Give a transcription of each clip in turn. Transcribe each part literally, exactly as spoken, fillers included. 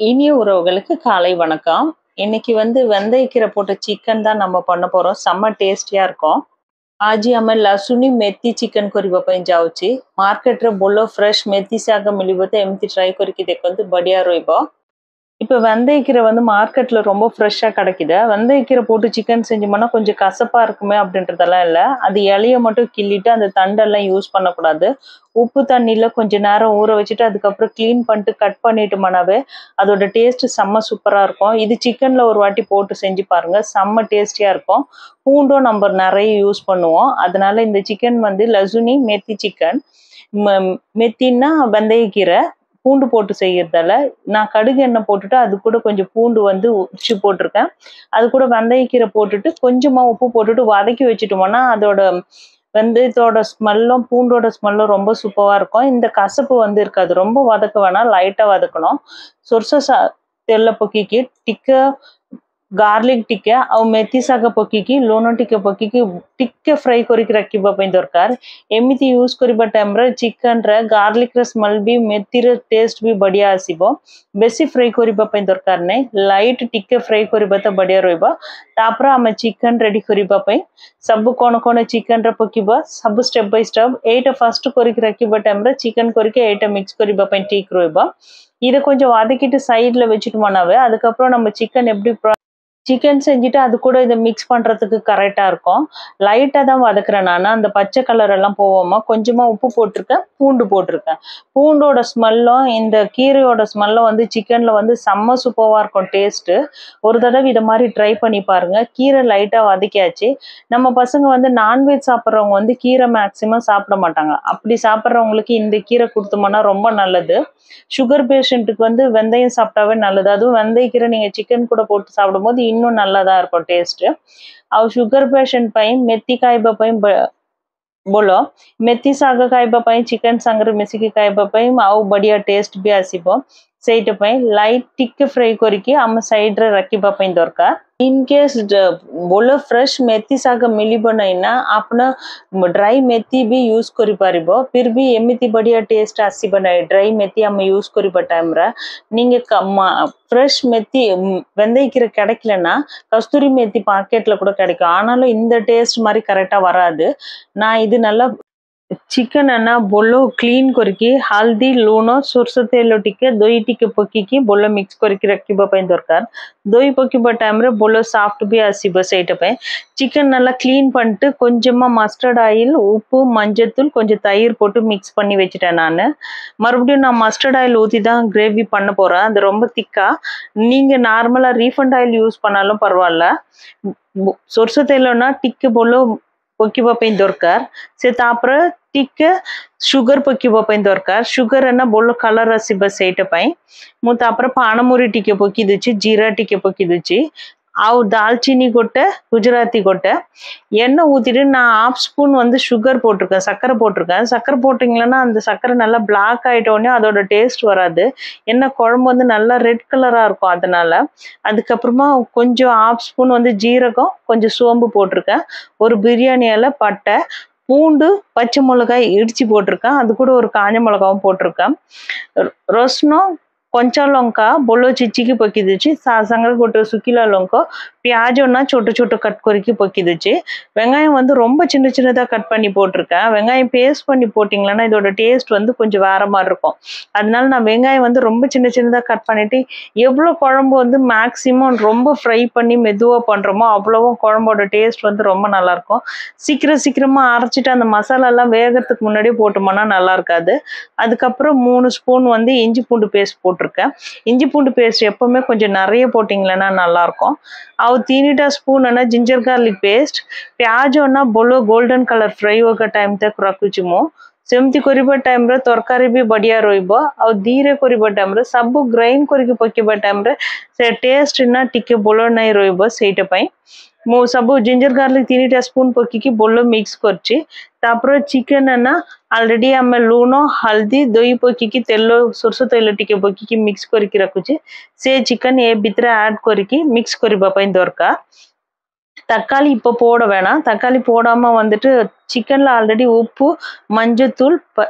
இனிய உறவுகளுக்கு காலை வணக்கம். இன்னைக்கு வந்து வெந்தயக்கீரை போட்ட சிக்கன் தான் நம்ம பண்ண போறோம். செம்ம டேஸ்டியா இருக்கும். ଆଜି ଆମେ ଲସୁଣି ମେଥି ଚିକେନ କରିବା ପାଇଁ ଯାଉଛି। ମାର୍କେଟରେ ଭଲ ଫ୍ରେଶ୍ ମେଥି ଶାଗ ମିଳିବ ତ ଏମିତି ଟ୍ରାଏ କରିକି ଦେଖନ୍ତୁ, ବଢିଆ ରହିବ। இப்போ வெந்தயக்கீரை வந்து மார்க்கெட்ல ரொம்ப ஃப்ரெஷ்ஷா கிடைக்குது. வெந்தயக்கீரை போட்டு சிக்கன் செஞ்சோம்னா கொஞ்சம் கசப்பா இருக்குமே அப்படின்றதெல்லாம் இல்லை. அது இலைய மட்டும் கிள்ளிட்டு அந்த தண்டெல்லாம் யூஸ் பண்ணக்கூடாது. உப்பு தண்ணியில கொஞ்ச நேரம் ஊற வச்சுட்டு அதுக்கப்புறம் க்ளீன் பண்ணிட்டு கட் பண்ணிட்டோம்னாவே அதோட டேஸ்ட் செம்ம சூப்பரா இருக்கும். இது சிக்கன்ல ஒரு வாட்டி போட்டு செஞ்சு பாருங்க, செம்ம டேஸ்டியா இருக்கும். பூண்டும் நம்ம நிறைய யூஸ் பண்ணுவோம். அதனால இந்த சிக்கன் வந்து லசுனி மெத்தி சிக்கன். மெத்தின்னா வெந்தயக்கீரை, பூண்டு போட்டு செய்யறதால நான் கடுகு எண்ணெய் போட்டுட்டு அது கூட கொஞ்சம் பூண்டு வந்து உரிச்சு போட்டிருக்கேன். அது கூட வெந்தயக்கீரை போட்டுட்டு கொஞ்சமா உப்பு போட்டுட்டு வதக்கி வச்சுட்டோம்னா அதோட வெந்தயத்தோட ஸ்மெல்லும் பூண்டோட ஸ்மெல்லும் ரொம்ப சூப்பரா இருக்கும். இந்த கசப்பு வந்து இருக்காது. ரொம்ப வதக்க வேணாம், லைட்டா வதக்கணும். ସୋରିଷ ତେଲ ପକେଇକି ଟିକେ ଗାର୍ଲିକ ଟିକେ ଆଉ ମେଥି ଶାଗ ପକେଇକି ଲୁଣ ଟିକେ ପକେଇକି ଟିକେ ଫ୍ରାଏ କରିକି ରଖିବା ପାଇଁ ଦରକାର। ଏମିତି ୟୁଜ କରିବା ଟାଇମରେ ଚିକେନରେ ଗାର୍ଲିକର ସ୍ମେଲ ବି ମେଥିର ଟେଷ୍ଟ ବି ବଢିଆ ଆସିବ। ବେଶୀ ଫ୍ରାଏ କରିବା ପାଇଁ ଦରକାର ନାହିଁ, ଲାଇଟ୍ ଟିକେ ଫ୍ରାଏ କରିବା ତ ବଢିଆ ରହିବ। ତାପରେ ଆମେ ଚିକେନ ରେଡି କରିବା ପାଇଁ ସବୁ କଣ କଣ ଚିକେନରେ ପକେଇବା ସବୁ ଷ୍ଟେପ ବାଇ ଷ୍ଟେପ ଏଇଟା ଫାଷ୍ଟ କରିକି ରଖିବା ଟାଇମରେ ଚିକେନ କରିକି ଏଇଟା மிக்ஸ் କରିବା ପାଇଁ ଠିକ ରହିବ। இதை கொஞ்சம் வதக்கிட்டு சைட்ல வச்சுட்டோம்னாவே அதுக்கப்புறம் நம்ம சிக்கன் எப்படி சிக்கன் செஞ்சுட்டு அது கூட இதை மிக்ஸ் பண்றதுக்கு கரெக்டா இருக்கும். லைட்டா தான் வதக்குறேன் நான். அந்த பச்சை கலர் எல்லாம் போவோமா கொஞ்சமா உப்பு போட்டிருக்கேன், பூண்டு போட்டிருக்கேன். பூண்டோட ஸ்மெல்லும் இந்த கீரையோட ஸ்மெல்லும் வந்து சிக்கன்ல வந்து செம்ம சூப்பரா இருக்கும் டேஸ்ட். ஒரு தடவை இதை மாதிரி ட்ரை பண்ணி பாருங்க. கீரை லைட்டா வதக்கியாச்சு. நம்ம பசங்க வந்து நான்வெஜ் சாப்பிட்றவங்க வந்து கீரை மேக்சிமம் சாப்பிட மாட்டாங்க. அப்படி சாப்பிட்றவங்களுக்கு இந்த கீரை கொடுத்தோம்னா ரொம்ப நல்லது. சுகர் பேஷண்ட்டுக்கு வந்து வெந்தயம் சாப்பிட்டாவே நல்லது. அதுவும் வெந்தயக்கீரை நீங்க சிக்கன் கூட போட்டு சாப்பிடும் போது இன்னும் நல்லதா இருக்கும் டேஸ்ட்। ଆଉ ସୁଗର ପେସେଣ୍ଟ ପାଇଁ ମେଥି ଖାଇବା ପାଇଁ ବୋଲ ମେଥି ଶାଗ ଖାଇବା ପାଇଁ ଚିକେନ ସାଙ୍ଗରେ ମିଶିକି ଖାଇବା ପାଇଁ ଆଉ ବଢିଆ ଟେଷ୍ଟ ବି ଆସିବ। ସେଇଟା ପାଇଁ ଲାଇଟ୍ ଟିକେ ଫ୍ରାଏ କରିକି ଆମ ସାଇଡରେ ରଖିବା ପାଇଁ ଦରକାର। इन केस बोलो फ्रेश मेथी शाग मिलिब नहीं ना, आपण ड्राई मेथी भी यूज करि परिबो, फिर भी एमिति बढ़िया टेस्ट आसीब नहीं। ड्राई मेथी हम यूज करिबा टाइम रा நீங்க ஃப்ரெஷ் மெத்தி வெந்தயக்கீரை கிடைக்கலன்னா கஸ்தூரி மெத்தி பாக்கெட்ல கூட கிடைக்கும். ஆனாலும் இந்த டேஸ்ட் மாதிரி கரெக்டா வராது। நான் இது நல்லா चिकन है ना बोलो क्लीन करके हल्दी लुण सोरष तेल टिके दही टिके पकेकी बोलो मिक्स करके रखिबा ପାଇଁ दरकार। दही पकेबा टाइम रे बोलो सॉफ्ट भी आसीबो। सेटा पे चिकन நல்லா க்ளீன் பண்ணிட்டு கொஞ்சமா மஸ்டர்ட் ஆயில், உப்பு, மஞ்சள்தூள், கொஞ்சம் தயிர் போட்டு மிக்ஸ் பண்ணி வச்சிட்டேன் நான்। மறுபடியும் நான் மஸ்டர்ட் ஆயில் ஊத்தி தான் கிரேவி பண்ண போறேன்। அது ரொம்ப திக்கா, நீங்க நார்மலா ரீஃபண்ட் ஆயில் யூஸ் பண்ணாலும் பரவாயில்ல। सोरष तेलना टिके बोलो पकेबा ପାଇଁ दरकार। से तापर टिके सुगर पकेबा ପାଇଁ दरकार। सुगर है ना बोलो कलर आसीबा सेटा ପାଇଁ मु तापर पानमुरी टिके पकी देछि, जीरा टिके पकी देछि, आउ दालचीनी गोटे, गुजराती गोटे எண்ணெய் ஊத்திட்டு நான் ஹாஃப் ஸ்பூன் வந்து சுகர் போட்டிருக்கேன், சர்க்கரை போட்டிருக்கேன்। சர்க்கரை போட்டிங்கன்னா அந்த சர்க்கரை நல்லா பிளாக் ஆகிட்டோடனே அதோட டேஸ்ட் வராது, என்ன குழம்பு வந்து நல்லா ரெட் கலராக இருக்கும்। அதனால அதுக்கப்புறமா கொஞ்சம் ஹாஃப் ஸ்பூன் வந்து ஜீரகம், கொஞ்சம் சோம்பு போட்டிருக்கேன், ஒரு பிரியாணி இலை, பட்டை, பூண்டு, பச்சை மிளகாய் இடிச்சு போட்டிருக்கேன், அது கூட ஒரு காஞ்ச மிளகாவும் போட்டிருக்கேன்। ரசனம் कंचा लंका बोलो चिचिकी पकी देछि, सांगरे गोटे सुखिला लंका, प्याजोना छोटो छोटो कट करके पकी देछि। வெங்காயம் வந்து ரொம்ப சின்ன சின்னதா கட் பண்ணி போட்டிருக்கேன்। வெங்காயம் பேஸ்ட் பண்ணி போட்டிங்களா இதோட டேஸ்ட் வந்து கொஞ்சம் வேற மாதிரி இருக்கும்। அதனால நான் வெங்காயம் வந்து ரொம்ப சின்ன சின்னதா கட் பண்ணிட்டு எவ்வளோ குழம்பு வந்து மேக்சிமம் ரொம்ப ஃப்ரை பண்ணி மெதுவா பண்றோமோ அவ்வளவும் குழம்போட டேஸ்ட் வந்து ரொம்ப நல்லா இருக்கும்। சீக்கிரம் சீக்கிரமா அரைச்சிட்டு அந்த மசாலா எல்லாம் வேகிறதுக்கு முன்னாடியே போட்டோம்னா நல்லா இருக்காது। அதுக்கப்புறம் மூணு ஸ்பூன் வந்து இஞ்சி பூண்டு பேஸ்ட் போட்டு इंजी पूंडु पेस्ट எப்பவுமே கொஞ்சம் நிறைய போட்டிங்களா நல்லா இருக்கும்। ଆଉ तीनटा स्पून है ना जिंजर गार्लिक पेस्ट। प्याज ना बोलो गोल्डन कलर फ्राई होगा टाइम तक रखुची मु। सेमती करिबा टाइम रे तरकारी भी बढ़िया रहिबो। आ धीरे करिबा टाइम रे सब ग्राइंड करके पकेबा टाइम रे से टेस्ट ना टिके बोलो नहीं रहिबो। सेटा पई मु सब जिंजर गार्लिक तीनटा स्पून पकेकी बोलो मिक्स करची। तापर चिकन है ना ऑलरेडी आम लुण, हल्दी, दही पकेकी तेल, सोरष तेल टिके पकेकी मिक्स करके रखुची। से चिकन ए भितर ऐड करके मिक्स करबा पई दरकार। தக்காளி இப்போ போட வேணாம், தக்காளி போடாம வந்துட்டு சிக்கன்ல ஆல்ரெடி உப்பு, மஞ்சத்தூள்,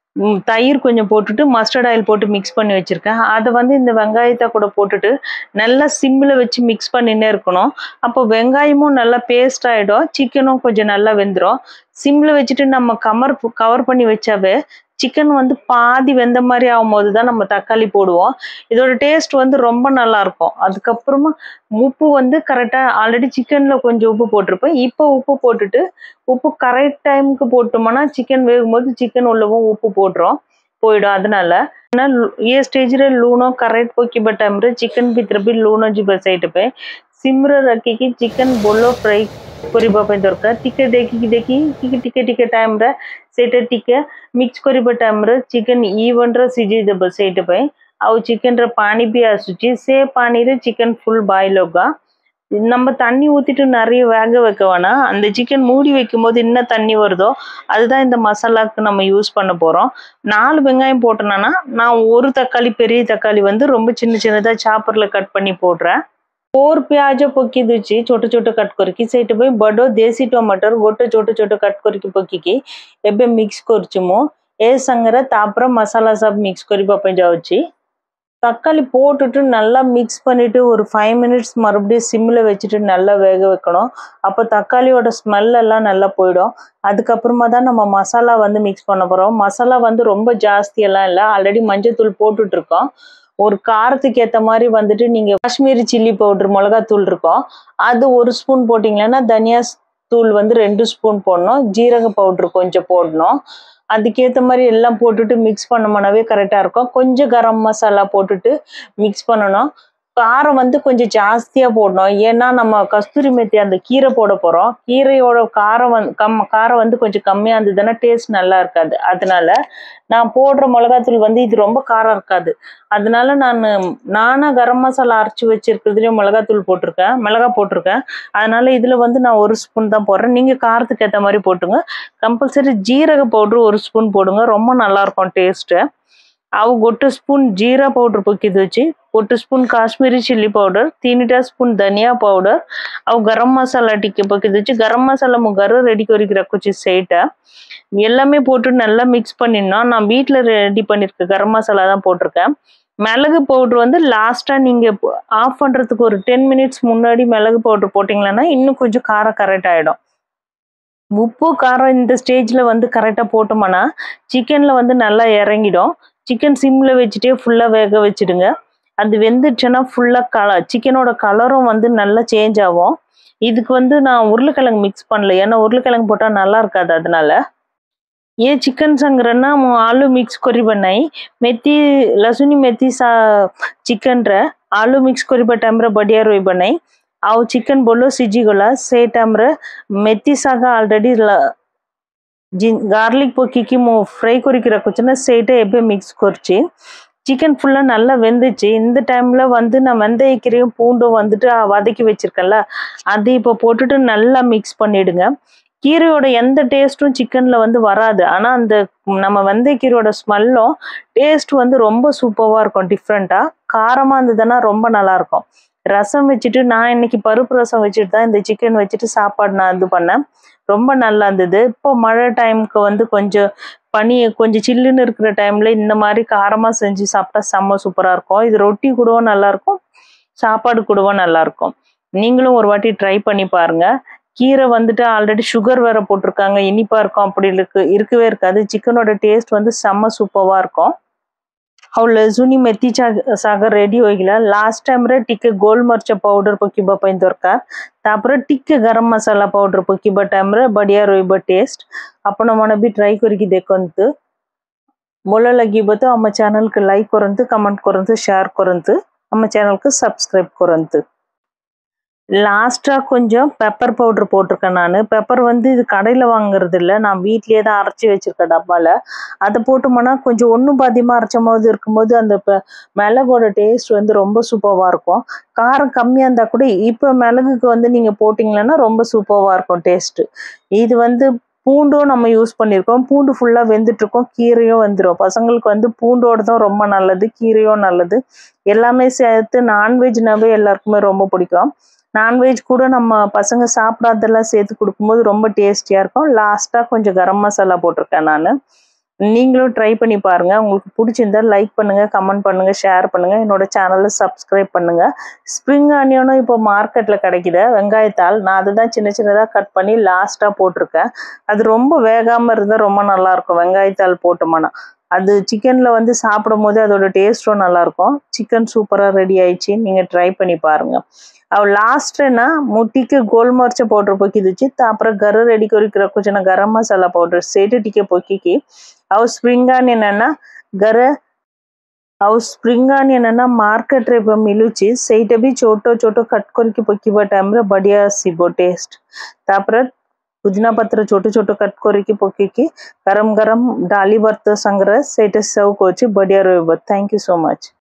ம் தயிர் கொஞ்சம் போட்டுட்டு மஸ்டர்ட் ஆயில் போட்டு மிக்ஸ் பண்ணி வச்சிருக்கேன். அத வந்து இந்த வெங்காயத்த கூட போட்டுட்டு நல்லா சிம்ல வச்சு மிக்ஸ் பண்ணின்னே இருக்கணும். அப்போ வெங்காயமும் நல்லா பேஸ்ட் ஆயிடும். சிக்கனும் கொஞ்சம் நல்லா வெந்துரும். சிம்ல வச்சுட்டு நம்ம கமர் கவர் பண்ணி வச்சாவே சிக்கன் வந்து பாதி வெந்த மாரி ஆகும்போது தான் நம்ம தக்காளி போடுவோம். இதோட டேஸ்ட் வந்து ரொம்ப நல்லாருக்கும். அதுக்கப்புறமா உப்பு வந்து கரெக்ட்டா ஆல்ரெடி சிக்கன்ல கொஞ்சம் உப்பு போட்டிருப்பேன். இப்போ உப்பு போட்டுட்டு உப்பு கரெக்ட் டைமுக்கு போட்டோம்னா சிக்கன் வேகும்போது சிக்கன் உள்ளவும் உப்பு போட்டுரும் போயிடும் அதனால ना ये स्टेज रे लूणो करेक्ट पकिबा टाइम रे चिकन भितर भी लूणो जिबा साइड पे सिमर रखी कि चिकन बोलो फ्राई करिबा पे दरकार टिके देखि देखि टिके टिके टिके टाइम रे सेटा टिके मिक्स करिबा टाइम रे चिकन इवन रे सिजे दबा साइड पे आ चिकन रे पानी भी आसुची से पानी रे चिकन फुल बॉयल होगा நம்ம தண்ணி ஊத்திட்டு நிறைய வேக வைக்க வேணாம். அந்த சிக்கன் மூடி வைக்கும்போது என்ன தண்ணி வருதோ அதுதான் இந்த மசாலாக்கு நம்ம யூஸ் பண்ண போறோம். நாலு வெங்காயம் போட்டேன்னா நான் ஒரு தக்காளி பெரிய தக்காளி வந்து ரொம்ப சின்ன சின்னதா சாப்பர்ல கட் பண்ணி போடுறேன். फोर प्याज पकी दूची छोटे छोटे कट करके सेट भाई बड़ो देसी टमाटर गोटे छोटे छोटे कट करके पकी एबे मिक्स करचुमो ए संगरे तापर मसाला सब मिक्स करिबा पे जाउची தக்காளி போட்டுட்டு நல்லா மிக்ஸ் பண்ணிட்டு ஒரு ஃபைவ் மினிட்ஸ் மறுபடியும் சிம்ல வச்சுட்டு நல்லா வேக வைக்கணும். அப்போ தக்காளியோட ஸ்மெல் எல்லாம் நல்லா போயிடும். அதுக்கப்புறமா தான் நம்ம மசாலா வந்து மிக்ஸ் பண்ண போறோம். மசாலா வந்து ரொம்ப ஜாஸ்தி எல்லாம் இல்லை. ஆல்ரெடி மஞ்சத்தூள் போட்டுட்டு இருக்கோம். ஒரு காரத்துக்கு ஏற்ற மாதிரி வந்துட்டு நீங்க காஷ்மீரி சில்லி பவுடர் மிளகாத்தூள் இருக்கும் அது ஒரு ஸ்பூன் போட்டிங்கன்னா தனியா தூள் வந்து ரெண்டு ஸ்பூன் போடணும். ஜீரக பவுடர் கொஞ்சம் போடணும். அதுக்கேற்ற மாதிரி எல்லாம் போட்டுட்டு மிக்ஸ் பண்ணோம்னாவே கரெக்டாக இருக்கும். கொஞ்சம் கரம் மசாலா போட்டுட்டு மிக்ஸ் பண்ணணும். காரம் வந்து கொஞ்சம் ஜாஸ்தியாக போடணும். ஏன்னா நம்ம கஸ்தூரி மெத்தி அந்த கீரை போட போகிறோம். கீரையோட காரம் வந்து கம் காரம் வந்து கொஞ்சம் கம்மியாக இருந்ததுன்னா டேஸ்ட் நல்லா இருக்காது. அதனால நான் போடுற மிளகாத்தூள் வந்து இது ரொம்ப காரம் இருக்காது. அதனால நான் நானாக கரம் மசாலா அரைச்சி வச்சிருக்கிறதுலையும் மிளகாத்தூள் போட்டிருக்கேன் மிளகா போட்டிருக்கேன். அதனால இதில் வந்து நான் ஒரு ஸ்பூன் தான் போடுறேன். நீங்கள் காரத்துக்கு ஏற்ற மாதிரி போட்டுங்க. கம்பல்சரி ஜீரக பவுட்ரு ஒரு ஸ்பூன் போடுங்க. ரொம்ப நல்லாயிருக்கும் டேஸ்ட்டு. ଆଉ ଗୋଟେ ସ୍ପୁନ୍ ଜିରା ପାଉଡର ପକେଇ ଦଉଛି ଗୋଟେ ସ୍ପୁନ୍ କାଶ୍ମୀରୀ ଚିଲି ପାଉଡର ତିନିଟା ସ୍ପୁନ୍ ଧନିଆ ପାଉଡର ଆଉ ଗରମ மசாலா ଟିକେ பக்கி வச்சு கரம் மசாலா ମୁଁ ଘରେ ரெடி କରିକି ரக்குச்சு ସେଇଟା எல்லாமே போட்டு நல்லா மிக்ஸ் பண்ணிடணும். நான் வீட்டில் ரெடி பண்ணியிருக்கேன் கரம் மசாலா தான் போட்டிருக்கேன். மிளகு பவுடர் வந்து லாஸ்ட்டாக நீங்கள் ஆஃப் பண்ணுறதுக்கு ஒரு டென் மினிட்ஸ் முன்னாடி மிளகு பவுடர் போட்டிங்களன்னா இன்னும் கொஞ்சம் காரம் கரெக்ட் ஆகிடும். உப்பு காரம் இந்த ஸ்டேஜில் வந்து கரெக்டாக போட்டோம்னா சிக்கனில் வந்து நல்லா இறங்கிடும். சிக்கன் சிம்ல வச்சுட்டே ஃபுல்லாக வேக வச்சுடுங்க. அது வெந்துடுச்சுன்னா ஃபுல்லாக கலர் சிக்கனோட கலரும் வந்து நல்லா சேஞ்ச் ஆகும். இதுக்கு வந்து நான் உருளைக்கிழங்கு மிக்ஸ் பண்ணல. ஏன்னா உருளைக்கிழங்கு போட்டால் நல்லா இருக்காது. அதனால ये चिकन संग्रहना मु आलू मिक्स करी बनाई मेथी लसुनी मेथी सा चिकन रे आलू मिक्स करी टाइम रे बढ़िया रोई बनाई आउ चिकन बोलो सिजी गला से टाइम रे मेथी सागा ऑलरेडी गार्लिक पकी मु फ्राई करी रखुचना सेटा एबे मिक्स करची चिकन फुल्ला நல்லா வெந்துச்சு. இந்த டைம்ல வந்து நான் வெந்தயக்கீரையும் பூண்டும் வந்துட்டு வதக்கி வச்சிருக்கேன்ல அது இப்போ போட்டுட்டு நல்லா மிக்ஸ் பண்ணிடுங்க. கீரையோட எந்த டேஸ்ட்டும் சிக்கன்ல வந்து வராது. ஆனா அந்த நம்ம வெந்தயக்கீரையோட ஸ்மெல்லும் டேஸ்ட் வந்து ரொம்ப சூப்பராக இருக்கும். டிஃப்ரெண்டா காரமா இருந்ததுன்னா ரொம்ப நல்லா இருக்கும். ரசம் வச்சுட்டு நான் இன்னைக்கு பருப்பு ரசம் வச்சுட்டு தான் இந்த சிக்கன் வச்சுட்டு சாப்பாடு நான் இது பண்ணேன். ரொம்ப நல்லா இருந்தது. இப்போ மழை டைமுக்கு வந்து கொஞ்சம் பனி கொஞ்சம் சில்லுன்னு இருக்கிற டைம்ல இந்த மாதிரி காரமா செஞ்சு சாப்பிட்டா செம்ம சூப்பரா இருக்கும். இது ரொட்டி கூடவும் நல்லா இருக்கும். சாப்பாடு கூடவும் நல்லா இருக்கும். நீங்களும் ஒரு வாட்டி ட்ரை பண்ணி பாருங்க. கீரை வந்துட்டு ஆல்ரெடி சுகர் வேற போட்டிருக்காங்க. இனிப்பா இருக்கும் அப்படி இருக்கு இருக்கவே இருக்காது. சிக்கனோட டேஸ்ட் வந்து செம்ம சூப்பரா இருக்கும். ଆଉ ଲସୁଣି ମେଥି ଶାଗ ରେଡି ହୋଇଗଲା। ଲାଷ୍ଟ ଟାଇମ୍ରେ ଟିକେ ଗୋଲମରିଚ ପାଉଡର ପକେଇବା ପାଇଁ ଦରକାର। ତାପରେ ଟିକେ ଗରମ ମସଲା ପାଉଡର ପକେଇବା ଟାଇମ୍ରେ ବଢିଆ ରହିବ ଟେଷ୍ଟ। ଆପଣମାନେ ବି ଟ୍ରାଏ କରିକି ଦେଖନ୍ତୁ। ଭଲ ଲାଗିବ ତ ଆମ ଚ୍ୟାନେଲକୁ ଲାଇକ୍ କରନ୍ତୁ, କମେଣ୍ଟ କରନ୍ତୁ, ସେୟାର କରନ୍ତୁ, ଆମ ଚ୍ୟାନେଲକୁ ସବସ୍କ୍ରାଇବ କରନ୍ତୁ। லாஸ்டா கொஞ்சம் பெப்பர் பவுடர் போட்டிருக்கேன். நான் பெப்பர் வந்து இது கடையில் வாங்குறது இல்லை, நான் வீட்லேயே தான் அரைச்சி வச்சிருக்கேன் டப்பாவில். அதை போட்டோம்னா கொஞ்சம் ஒன்றும் பாதியமாக அரைச்சும் போது இருக்கும்போது அந்த மிளகோட டேஸ்ட் வந்து ரொம்ப சூப்பராக இருக்கும். காரம் கம்மியாக இருந்தால் கூட இப்போ மிளகுக்கு வந்து நீங்கள் போட்டிங்கன்னா ரொம்ப சூப்பராக இருக்கும் டேஸ்ட்டு. இது வந்து பூண்டும் நம்ம யூஸ் பண்ணியிருக்கோம். பூண்டு ஃபுல்லாக வெந்துட்டுருக்கோம். கீரையும் வந்துடும். பசங்களுக்கு வந்து பூண்டோடு தான் ரொம்ப நல்லது, கீரையும் நல்லது. எல்லாமே சேர்த்து நான்வெஜ்னாவே எல்லாருக்குமே ரொம்ப பிடிக்கும். நான்வெஜ் கூட நம்ம பசங்க சாப்பிடாதெல்லாம் சேர்த்து கொடுக்கும்போது ரொம்ப டேஸ்டியாக இருக்கும். லாஸ்ட்டாக கொஞ்சம் கரம் மசாலா போட்டிருக்கேன் நான். நீங்களும் ட்ரை பண்ணி பாருங்க. உங்களுக்கு பிடிச்சிருந்தா லைக் பண்ணுங்க, கமெண்ட் பண்ணுங்க, ஷேர் பண்ணுங்க. என்னோட சேனலை சப்ஸ்கிரைப் பண்ணுங்க. ஸ்ப்ரிங் ஆனியனும் இப்போ மார்க்கெட்ல கிடைக்குது, வெங்காயத்தாள். நான் அதுதான் சின்ன சின்னதாக கட் பண்ணி லாஸ்ட்டாக போட்டிருக்கேன். அது ரொம்ப வேகாமல் இருந்தால் ரொம்ப நல்லா இருக்கும். வெங்காயத்தாள் போட்டோம்னா அது சிக்கனில் வந்து சாப்பிடும் போது அதோட டேஸ்ட்டும் நல்லாயிருக்கும். சிக்கன் சூப்பராக ரெடி ஆயிடுச்சு. நீங்கள் ட்ரை பண்ணி பாருங்கள். ଆଉ ଲାଷ୍ଟରେ ନା ମୁଁ ଟିକେ ଗୋଲମରିଚ ପାଉଡର ପକେଇ ଦଉଛି, ତାପରେ ଘରେ ରେଡି କରିକି ରଖୁଛି ନା ଗରମ ମସଲା ପାଉଡର, ସେଇଟା ଟିକେ ପକେଇକି ଆଉ ସ୍ପ୍ରିଙ୍ଗ ଅନିୟନ ନା ଘରେ ଆଉ ସ୍ପ୍ରିଙ୍ଗ ଅନିୟନ ନା ମାର୍କେଟରେ ଏବେ ମିଳୁଛି, ସେଇଟା ବି ଛୋଟ ଛୋଟ କଟ୍ କରିକି ପକେଇବା ଟାଇମରେ ବଢିଆ ଆସିବ ଟେଷ୍ଟ। ତାପରେ पुदीना पत्र छोट छोट कट करके पकेकी गरम गरम डाली भात संगरे ସେଇଟା सर्व କରୁଛି, ବଢିଆ ରହିବ। Thank you so much.